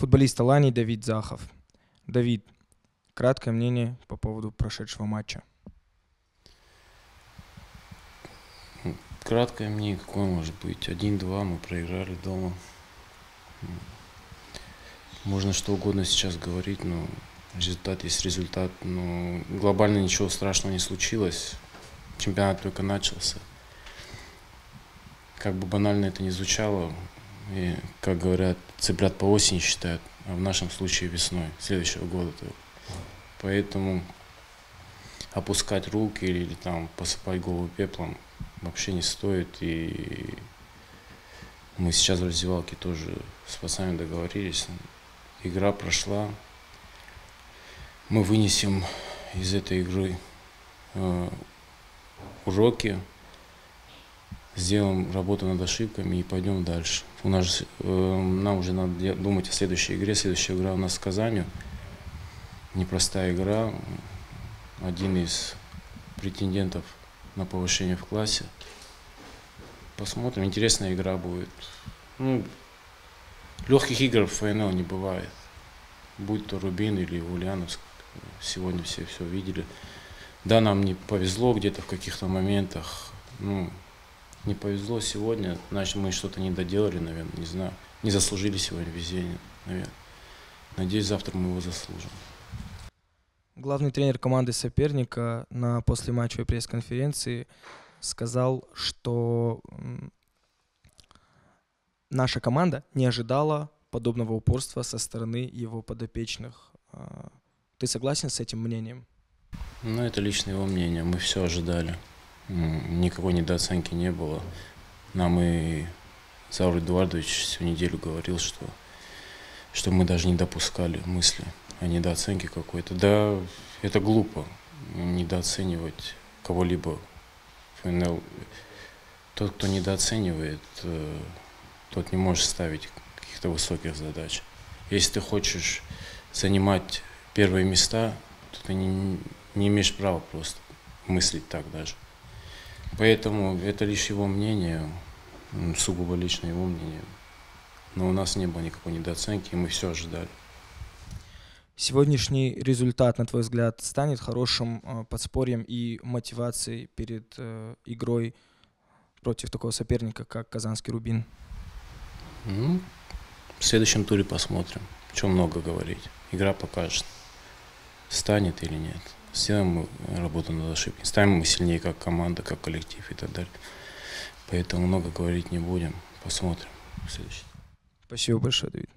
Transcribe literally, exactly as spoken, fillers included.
футболист Алании Давид Захов. Давид, краткое мнение по поводу прошедшего матча. Краткое мнение какое может быть? один-два мы проиграли дома. Можно что угодно сейчас говорить, но результат есть результат. Но глобально ничего страшного не случилось. Чемпионат только начался. Как бы банально это ни звучало, и, как говорят, цыплят по осени считают, а в нашем случае весной следующего года. Поэтому опускать руки или, или там посыпать голову пеплом вообще не стоит. И мы сейчас в раздевалке тоже с пацанами договорились. Игра прошла. Мы вынесем из этой игры э, уроки, сделаем работу над ошибками и пойдем дальше. У нас, э, нам уже надо думать о следующей игре. Следующая игра у нас с Казанью. Непростая игра. Один из претендентов на повышение в классе. Посмотрим. Интересная игра будет. Ну, легких игр в эф эн эл не бывает. Будь то Рубин или Ульяновск. Сегодня все все видели. Да, нам не повезло где-то в каких-то моментах. Ну, не повезло сегодня. Значит, мы что-то не доделали, наверное. Не знаю. Не заслужили сегодня везение, наверное. Надеюсь, завтра мы его заслужим. Главный тренер команды соперника на послематчевой пресс-конференции сказал, что наша команда не ожидала подобного упорства со стороны его подопечных. Ты согласен с этим мнением? Ну, это личное его мнение. Мы все ожидали. Никакой недооценки не было. Нам и Заур Эдуардович всю неделю говорил, что, что мы даже не допускали мысли о недооценке какой-то. Да, это глупо недооценивать кого-либо в эф эн эл. Тот, кто недооценивает, тот не может ставить каких-то высоких задач. Если ты хочешь занимать первые места, то ты не, не имеешь права просто мыслить так даже. Поэтому это лишь его мнение, сугубо лично его мнение. Но у нас не было никакой недооценки, и мы все ожидали. Сегодняшний результат, на твой взгляд, станет хорошим э, подспорьем и мотивацией перед э, игрой против такого соперника, как казанский Рубин? Ну, в следующем туре посмотрим. Чем много говорить. Игра покажет, станет или нет. Сделаем мы работу над ошибками. Станем мы сильнее как команда, как коллектив и так далее. Поэтому много говорить не будем. Посмотрим. Следующий. Спасибо большое, Давид.